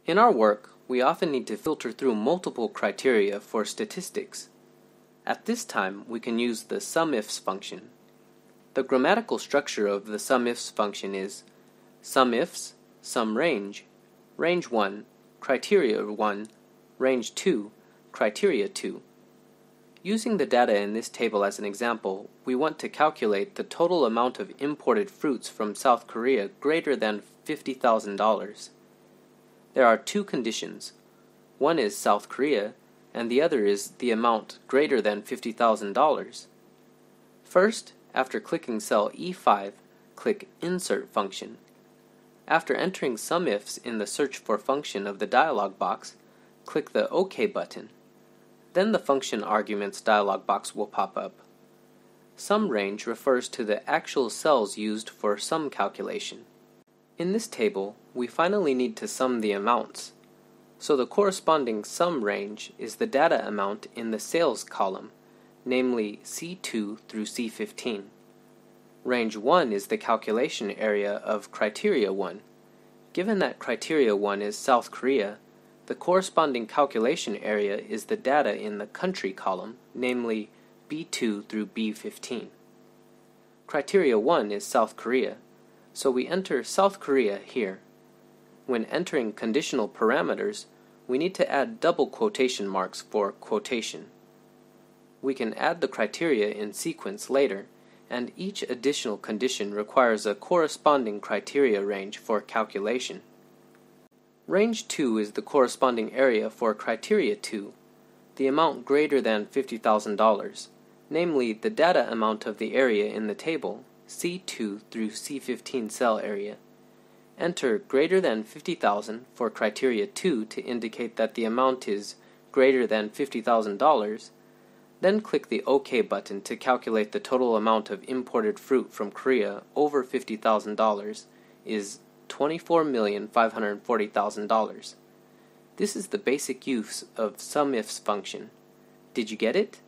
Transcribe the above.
In our work, we often need to filter through multiple criteria for statistics. At this time, we can use the SUMIFS function. The grammatical structure of the SUMIFS function is SUMIFS, SUMRange, range 1, criteria 1, range 2, criteria 2. Using the data in this table as an example, we want to calculate the total amount of imported fruits from South Korea greater than $50,000. There are two conditions. One is South Korea, and the other is the amount greater than $50,000. First, after clicking cell E5, click Insert Function. After entering SUMIFS in the Search for Function of the dialog box, click the OK button. Then the Function Arguments dialog box will pop up. SUMRange refers to the actual cells used for sum calculation. In this table, we finally need to sum the amounts. So the corresponding sum range is the data amount in the sales column, namely C2 through C15. Range 1 is the calculation area of criteria 1. Given that criteria 1 is South Korea, the corresponding calculation area is the data in the country column, namely B2 through B15. Criteria 1 is South Korea, so we enter South Korea here. When entering conditional parameters, we need to add double quotation marks for quotation. We can add the criteria in sequence later, and each additional condition requires a corresponding criteria range for calculation. Range 2 is the corresponding area for criteria 2, the amount greater than $50,000, namely the data amount of the area in the table, C2 through C15 cell area. Enter greater than 50,000 for criteria 2 to indicate that the amount is greater than $50,000, then click the OK button to calculate the total amount of imported fruit from Korea over $50,000 is $24,540,000. This is the basic use of SUMIFS function. Did you get it?